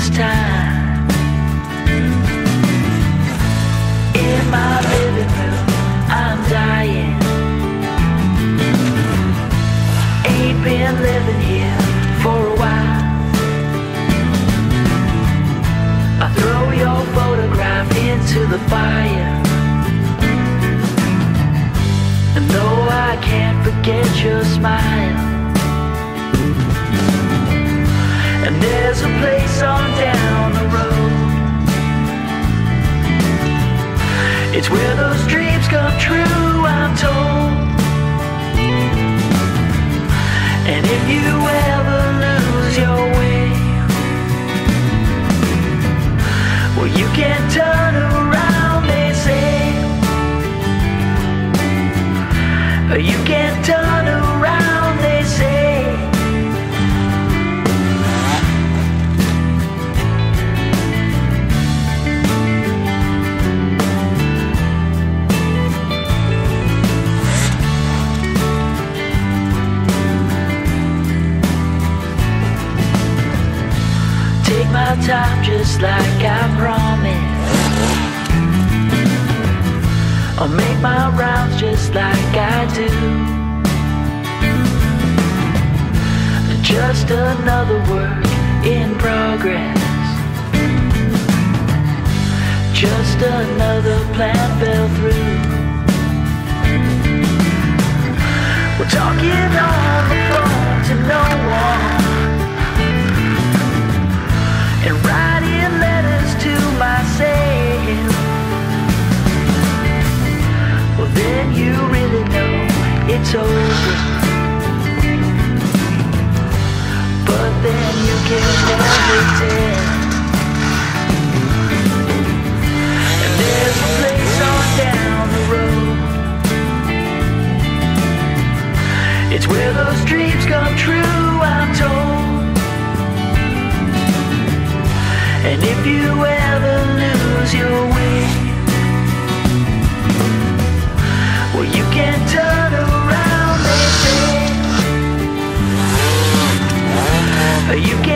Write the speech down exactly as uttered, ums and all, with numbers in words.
this time. In my living room, I'm dying. Ain't been living here for a while. I throw your photograph into the fire. And though I can't forget your smile, and there's a place on down the road, it's where those dreams come true, I'm told. And if you ever lose your way, well, you can turn around, they say. You can turn around, they say. Take my time just like I promised. I'll make my rounds just like I do. Just another work in progress. Just another plan fell through. We're talking on the phone to no one, and writing letters to myself. Well, then you really know it's over. But then you can never tell. And there's a place on down the road, it's where those dreams come true, I'm told. And if you ever lose your way, well, you can turn around, they say. You can